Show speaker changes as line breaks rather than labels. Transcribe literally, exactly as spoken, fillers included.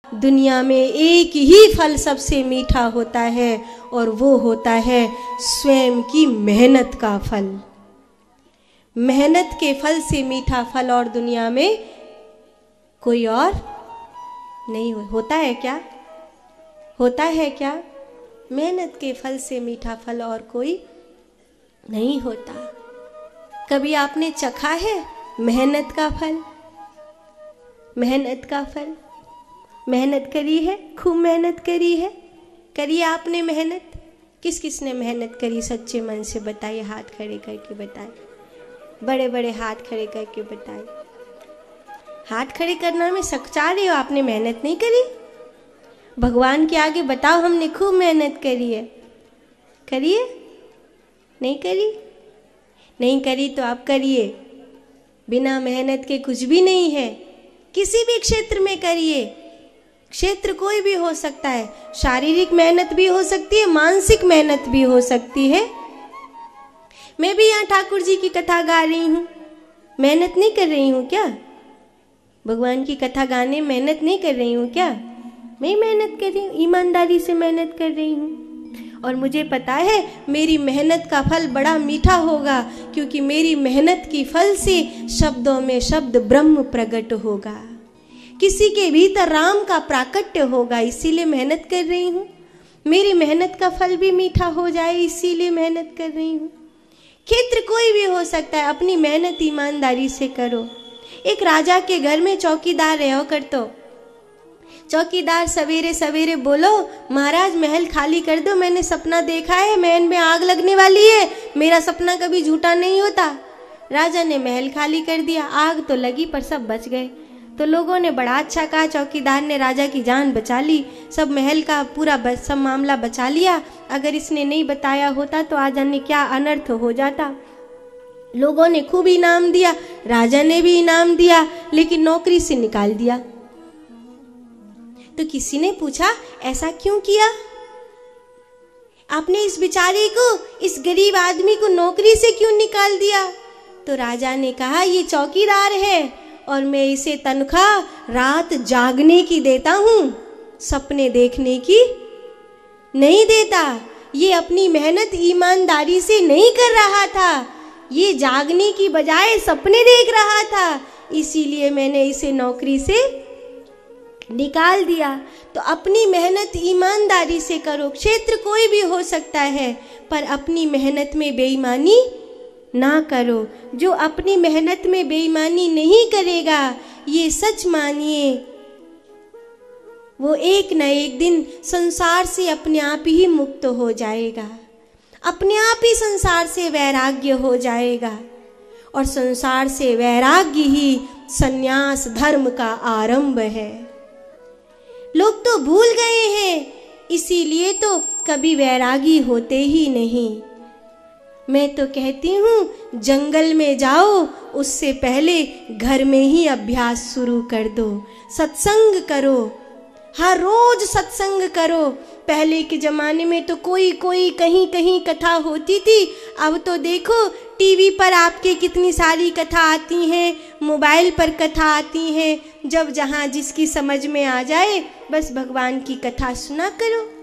दुनिया में एक ही फल सबसे मीठा होता है और वो होता है स्वयं की मेहनत का फल। मेहनत के फल से मीठा फल और दुनिया में कोई और नहीं हो, होता है क्या? होता है क्या? मेहनत के फल से मीठा फल और कोई नहीं होता। कभी आपने चखा है मेहनत का फल? मेहनत का फल, मेहनत करी है, खूब मेहनत करी है, करी आपने मेहनत? किस किस ने मेहनत करी सच्चे मन से बताइए, हाथ खड़े करके बताइए, बड़े बड़े हाथ खड़े करके बताइए। हाथ खड़े करना में सकचा रहे हो, आपने मेहनत नहीं करी? भगवान के आगे बताओ हमने खूब मेहनत करी है, करिए? नहीं करी? नहीं करी तो आप करिए। बिना मेहनत के कुछ भी नहीं है। किसी भी क्षेत्र में करिए, क्षेत्र कोई भी हो सकता है, शारीरिक मेहनत भी हो सकती है, मानसिक मेहनत भी हो सकती है। मैं भी यहाँ ठाकुर जी की कथा गा रही हूँ, मेहनत नहीं कर रही हूँ क्या? भगवान की कथा गाने मेहनत नहीं कर रही हूँ क्या? मैं मेहनत कर रही हूँ, ईमानदारी से मेहनत कर रही हूँ और मुझे पता है मेरी मेहनत का फल बड़ा मीठा होगा, क्योंकि मेरी मेहनत की फल से शब्दों में शब्द ब्रह्म प्रकट होगा, किसी के भीतर राम का प्राकट्य होगा, इसीलिए मेहनत कर रही हूँ। मेरी मेहनत का फल भी मीठा हो जाए, इसीलिए मेहनत कर रही हूँ। क्षेत्र कोई भी हो सकता है, अपनी मेहनत ईमानदारी से करो। एक राजा के घर में चौकीदार रहो कर, तो चौकीदार सवेरे सवेरे बोलो, महाराज महल खाली कर दो, मैंने सपना देखा है, महल में आग लगने वाली है, मेरा सपना कभी झूठा नहीं होता। राजा ने महल खाली कर दिया, आग तो लगी पर सब बच गए। तो लोगों ने बड़ा अच्छा कहा, चौकीदार ने राजा की जान बचा ली, सब महल का पूरा सब मामला बचा लिया। अगर इसने नहीं बताया होता तो आज जाने क्या अनर्थ हो जाता। लोगों ने खूब इनाम दिया, राजा ने भी इनाम दिया, लेकिन नौकरी से निकाल दिया। तो किसी ने पूछा ऐसा क्यों किया? आपने इस बेचारे को, इस गरीब आदमी को नौकरी से क्यों निकाल दिया? तो राजा ने कहा ये चौकीदार है और मैं इसे तनख्वाह रात जागने की देता हूँ, सपने देखने की नहीं देता। ये अपनी मेहनत ईमानदारी से नहीं कर रहा था, ये जागने की बजाय सपने देख रहा था, इसीलिए मैंने इसे नौकरी से निकाल दिया। तो अपनी मेहनत ईमानदारी से करो। क्षेत्र कोई भी हो सकता है, पर अपनी मेहनत में बेईमानी ना करो। जो अपनी मेहनत में बेईमानी नहीं करेगा, ये सच मानिए, वो एक न एक दिन संसार से अपने आप ही मुक्त हो जाएगा, अपने आप ही संसार से वैराग्य हो जाएगा। और संसार से वैराग्य ही संन्यास धर्म का आरंभ है। लोग तो भूल गए हैं, इसीलिए तो कभी वैरागी होते ही नहीं। मैं तो कहती हूँ जंगल में जाओ, उससे पहले घर में ही अभ्यास शुरू कर दो। सत्संग करो, हर रोज सत्संग करो। पहले के जमाने में तो कोई कोई कहीं कहीं कथा होती थी, अब तो देखो टीवी पर आपके कितनी सारी कथा आती हैं, मोबाइल पर कथा आती हैं। जब जहाँ जिसकी समझ में आ जाए बस भगवान की कथा सुना करो।